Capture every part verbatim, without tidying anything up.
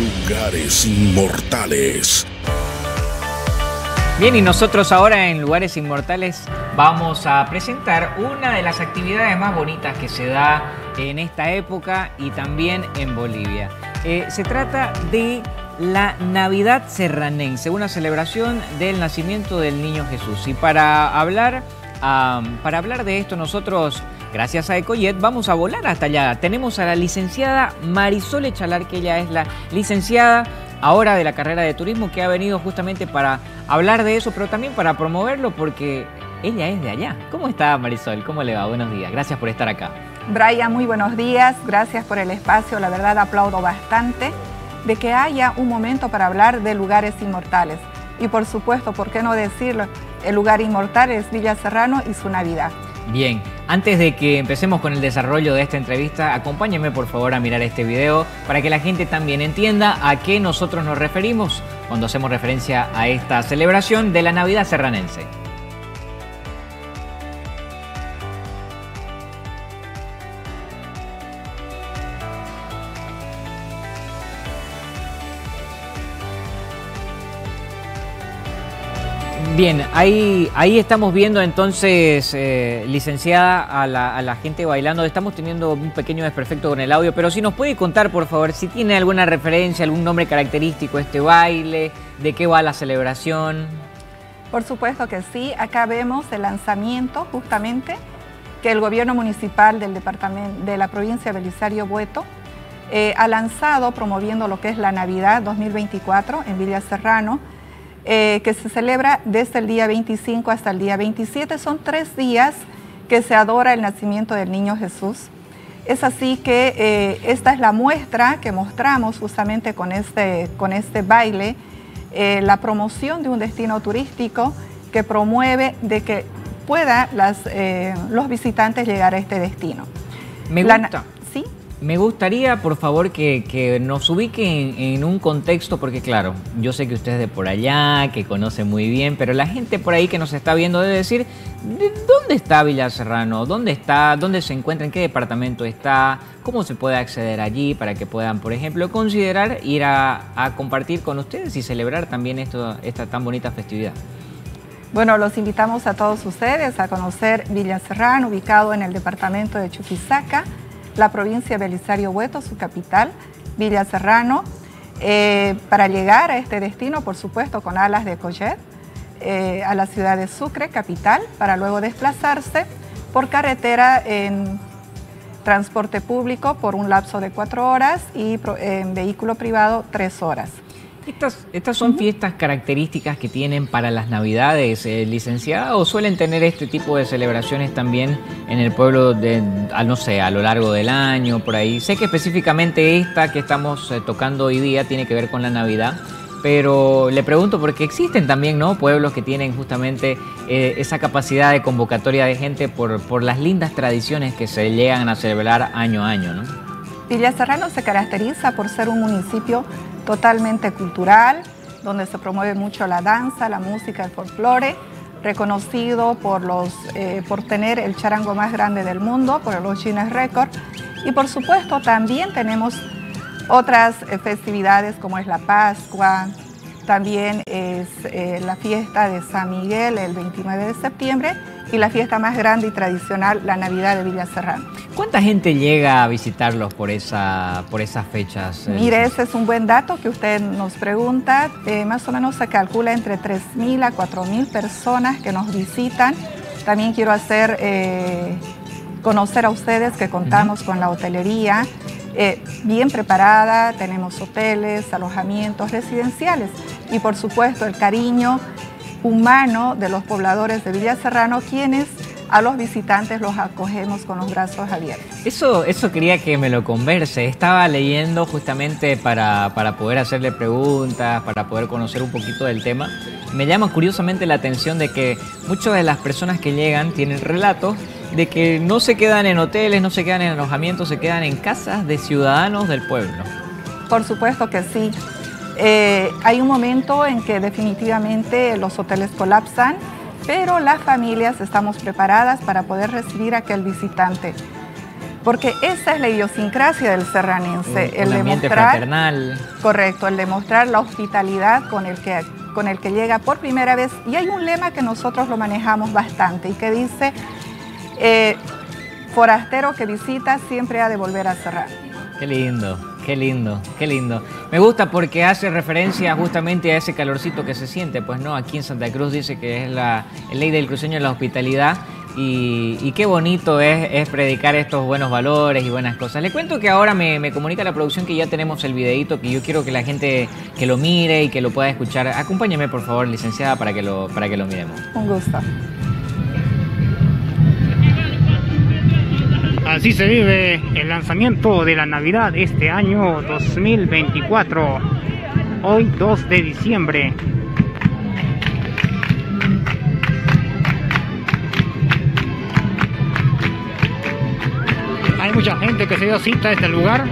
Lugares Inmortales. Bien, y nosotros ahora en Lugares Inmortales vamos a presentar una de las actividades más bonitas que se da en esta época y también en Bolivia. Eh, se trata de la Navidad Serranense, una celebración del nacimiento del Niño Jesús. Y para hablar, um, para hablar de esto nosotros, gracias a Ecojet, vamos a volar hasta allá. Tenemos a la licenciada Marisol Echalar, que ella es la licenciada ahora de la carrera de turismo, que ha venido justamente para hablar de eso, pero también para promoverlo, porque ella es de allá. ¿Cómo está, Marisol? ¿Cómo le va? Buenos días. Gracias por estar acá. Brian, muy buenos días. Gracias por el espacio. La verdad, aplaudo bastante de que haya un momento para hablar de lugares inmortales. Y por supuesto, ¿por qué no decirlo? El lugar inmortal es Villa Serrano y su Navidad. Bien, antes de que empecemos con el desarrollo de esta entrevista, acompáñenme por favor a mirar este video para que la gente también entienda a qué nosotros nos referimos cuando hacemos referencia a esta celebración de la Navidad serranense. Bien, ahí, ahí estamos viendo entonces, eh, licenciada, a la, a la gente bailando. Estamos teniendo un pequeño desperfecto con el audio, pero si nos puede contar, por favor, si tiene alguna referencia, algún nombre característico este baile, de qué va la celebración. Por supuesto que sí. Acá vemos el lanzamiento justamente que el gobierno municipal del departamento de la provincia de Belisario Bueto eh, ha lanzado promoviendo lo que es la Navidad dos mil veinticuatro en Villa Serrano. Eh, que se celebra desde el día veinticinco hasta el día veintisiete. Son tres días que se adora el nacimiento del Niño Jesús. Es así que eh, esta es la muestra que mostramos justamente con este, con este baile, eh, la promoción de un destino turístico que promueve de que puedan eh, los visitantes llegar a este destino. Me gusta. La, ¿sí? Me gustaría, por favor, que, que nos ubique en, en un contexto, porque claro, yo sé que usted es de por allá, que conoce muy bien, pero la gente por ahí que nos está viendo debe decir, ¿dónde está Villa Serrano? ¿Dónde está? ¿Dónde se encuentra? ¿En qué departamento está? ¿Cómo se puede acceder allí para que puedan, por ejemplo, considerar ir a, a compartir con ustedes y celebrar también esto, esta tan bonita festividad? Bueno, los invitamos a todos ustedes a conocer Villa Serrano, ubicado en el departamento de Chuquisaca, la provincia de Belisario Bueto, su capital, Villa Serrano, eh, para llegar a este destino, por supuesto, con alas de Ecojet, eh, a la ciudad de Sucre, capital, para luego desplazarse por carretera en transporte público por un lapso de cuatro horas y en vehículo privado tres horas. ¿Estas, estas son uh-huh. fiestas características que tienen para las Navidades, eh, licenciada, o suelen tener este tipo de celebraciones también en el pueblo, de, a, no sé, a lo largo del año, por ahí? Sé que específicamente esta que estamos eh, tocando hoy día tiene que ver con la Navidad, pero le pregunto porque existen también, ¿no?, pueblos que tienen justamente eh, esa capacidad de convocatoria de gente por, por las lindas tradiciones que se llegan a celebrar año a año, ¿no? Villa Serrano se caracteriza por ser un municipio totalmente cultural, donde se promueve mucho la danza, la música, el folclore, reconocido por, los, eh, por tener el charango más grande del mundo, por los Guinness Record. Y por supuesto también tenemos otras eh, festividades como es la Pascua, también es eh, la fiesta de San Miguel el veintinueve de septiembre y la fiesta más grande y tradicional, la Navidad de Villa Serrano. ¿Cuánta gente llega a visitarlos por, esa, por esas fechas? Mire, ese es un buen dato que usted nos pregunta. Eh, más o menos se calcula entre tres mil a cuatro mil personas que nos visitan. También quiero hacer eh, conocer a ustedes que contamos uh-huh. con la hotelería eh, bien preparada. Tenemos hoteles, alojamientos residenciales y por supuesto el cariño humano de los pobladores de Villa Serrano, quienes a los visitantes los acogemos con los brazos abiertos. Eso, eso quería que me lo converse. Estaba leyendo justamente para, para poder hacerle preguntas, para poder conocer un poquito del tema. Me llama curiosamente la atención de que muchas de las personas que llegan tienen relatos de que no se quedan en hoteles, no se quedan en alojamientos, se quedan en casas de ciudadanos del pueblo. Por supuesto que sí. Eh, hay un momento en que definitivamente los hoteles colapsan, pero las familias estamos preparadas para poder recibir a aquel visitante. porque esa es la idiosincrasia del serranense, un, el un ambiente demostrar, fraternal. Correcto, el demostrar la hospitalidad con el que con el que llega por primera vez. Y hay un lema que nosotros lo manejamos bastante y que dice, eh, forastero que visita siempre ha de volver a Serrano. Qué lindo, qué lindo, qué lindo. Me gusta porque hace referencia justamente a ese calorcito que se siente, pues no, aquí en Santa Cruz dice que es la ley del cruceño de la hospitalidad. Y, y qué bonito es, es predicar estos buenos valores y buenas cosas. Le cuento que ahora me, me comunica la producción que ya tenemos el videíto, que yo quiero que la gente que lo mire y que lo pueda escuchar. Acompáñeme, por favor, licenciada, para que lo, para que lo miremos. Un gusto. Así se vive el lanzamiento de la Navidad este año dos mil veinticuatro, hoy dos de diciembre. Hay mucha gente que se dio cita a este lugar.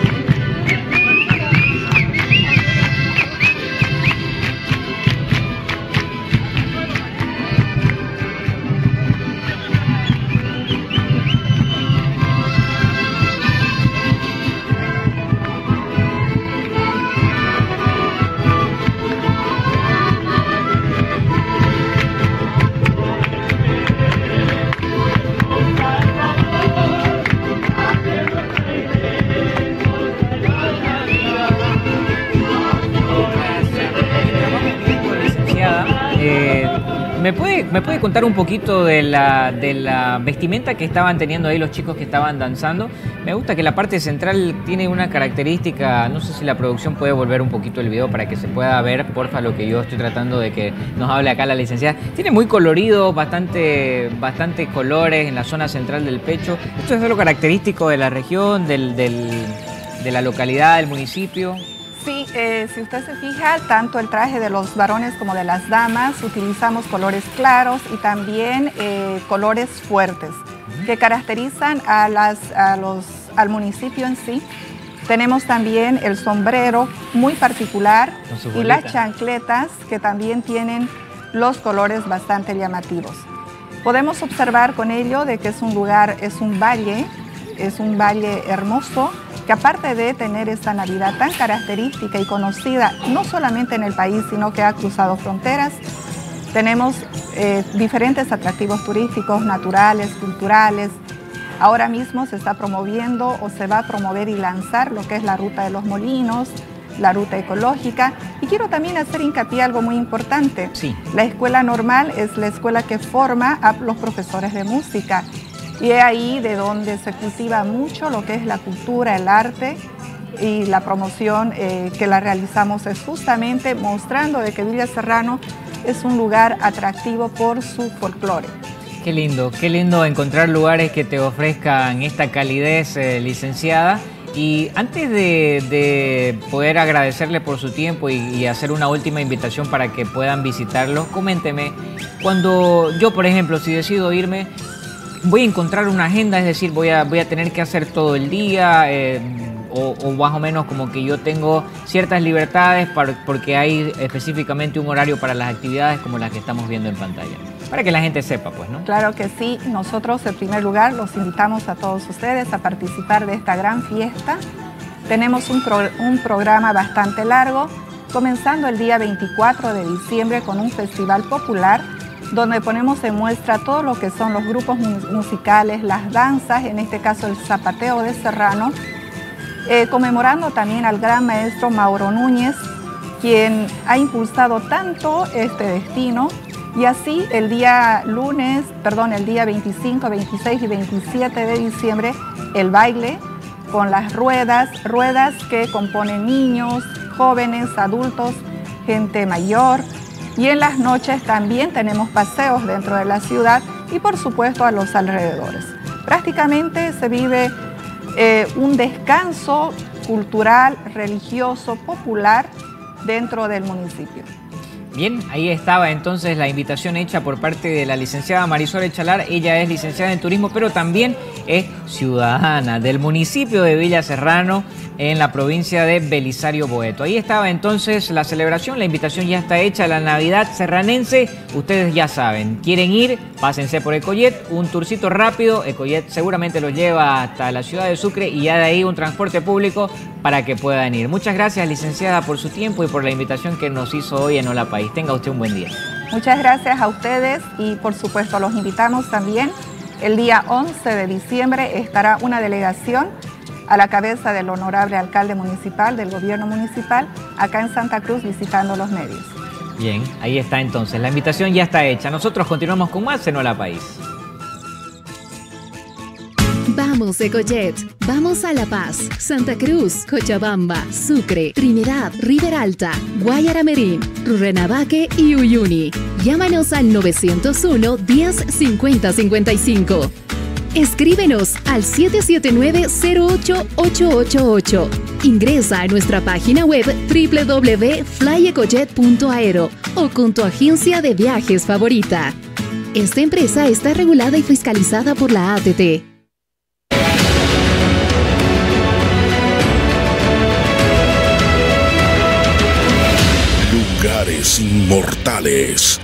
¿Me puede, ¿Me puede contar un poquito de la, de la vestimenta que estaban teniendo ahí los chicos que estaban danzando? Me gusta que la parte central tiene una característica, no sé si la producción puede volver un poquito el video para que se pueda ver, porfa, lo que yo estoy tratando de que nos hable acá la licenciada. Tiene muy colorido, bastante, bastante colores en la zona central del pecho. ¿Esto es algo característico de la región, del, del, de la localidad, del municipio? Sí, eh, si usted se fija, tanto el traje de los varones como de las damas, utilizamos colores claros y también eh, colores fuertes, uh-huh, que caracterizan a las, a los, al municipio en sí. Tenemos también el sombrero muy particular y las chancletas que también tienen los colores bastante llamativos. Podemos observar con ello de que es un lugar, es un valle, es un valle hermoso, que aparte de tener esta Navidad tan característica y conocida, no solamente en el país, sino que ha cruzado fronteras, tenemos eh, diferentes atractivos turísticos, naturales, culturales. Ahora mismo se está promoviendo o se va a promover y lanzar lo que es la Ruta de los Molinos, la ruta ecológica. Y quiero también hacer hincapié algo muy importante. Sí. La escuela normal es la escuela que forma a los profesores de música. Y es ahí de donde se cultiva mucho lo que es la cultura, el arte, y la promoción eh, que la realizamos es justamente mostrando de que Villa Serrano es un lugar atractivo por su folclore. Qué lindo, qué lindo encontrar lugares que te ofrezcan esta calidez, eh, licenciada. Y antes de, de poder agradecerle por su tiempo y, y hacer una última invitación para que puedan visitarlo, coménteme, cuando yo, por ejemplo, si decido irme, voy a encontrar una agenda, es decir, voy a, voy a tener que hacer todo el día, eh, o, o más o menos como que yo tengo ciertas libertades para, porque hay específicamente un horario para las actividades como las que estamos viendo en pantalla. Para que la gente sepa, pues, ¿no? Claro que sí. Nosotros, en primer lugar, los invitamos a todos ustedes a participar de esta gran fiesta. Tenemos un, pro, un programa bastante largo, comenzando el día veinticuatro de diciembre con un festival popular donde ponemos en muestra todo lo que son los grupos musicales, las danzas, en este caso el zapateo de Serrano, eh, conmemorando también al gran maestro Mauro Núñez, quien ha impulsado tanto este destino. Y así el día lunes, perdón, el día veinticinco, veintiséis y veintisiete de diciembre, el baile con las ruedas, ruedas que componen niños, jóvenes, adultos, gente mayor. Y en las noches también tenemos paseos dentro de la ciudad y por supuesto a los alrededores. Prácticamente se vive eh, un descanso cultural, religioso, popular dentro del municipio. Bien, ahí estaba entonces la invitación hecha por parte de la licenciada Marisol Echalar. Ella es licenciada en turismo, pero también es ciudadana del municipio de Villa Serrano, en la provincia de Belisario Boeto. Ahí estaba entonces la celebración, la invitación ya está hecha, la Navidad serranense, ustedes ya saben, quieren ir, pásense por Ecojet, un tourcito rápido, Ecojet seguramente los lleva hasta la ciudad de Sucre y ya de ahí un transporte público para que puedan ir. Muchas gracias, licenciada, por su tiempo y por la invitación que nos hizo hoy en Hola País. Tenga usted un buen día. Muchas gracias a ustedes y por supuesto los invitamos también. El día once de diciembre estará una delegación a la cabeza del honorable alcalde municipal, del gobierno municipal, acá en Santa Cruz visitando los medios. Bien, ahí está entonces, la invitación ya está hecha. Nosotros continuamos con más en Hola País. Vamos Ecojet, vamos a La Paz, Santa Cruz, Cochabamba, Sucre, Trinidad, Riberalta, Guayaramerín, Rurrenabaque y Uyuni. Llámanos al novecientos uno, diez, cincuenta, cincuenta y cinco. Escríbenos al siete siete nueve, cero ocho, ocho ocho ocho. Ingresa a nuestra página web w w w punto fly ecojet punto aero o con tu agencia de viajes favorita. Esta empresa está regulada y fiscalizada por la A T T. Lugares inmortales.